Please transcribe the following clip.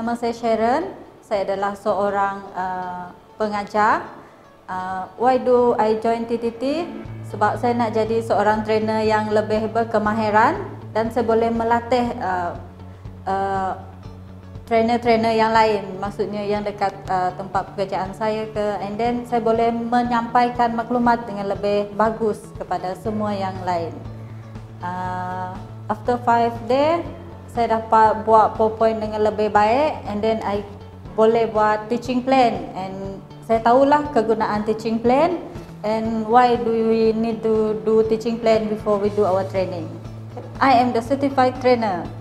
nama saya Sharon. Saya adalah seorang pengajar. Why do I join TTT? Sebab saya nak jadi seorang trainer yang lebih berkemahiran dan saya boleh melatih trainer-trainer yang lain, maksudnya yang dekat tempat pekerjaan saya ke, and then saya boleh menyampaikan maklumat dengan lebih bagus kepada semua yang lain. After 5 days, saya dapat buat PowerPoint dengan lebih baik, and then I boleh buat teaching plan, and saya tahulah kegunaan teaching plan and why do we need to do teaching plan before we do our training. I am the certified trainer.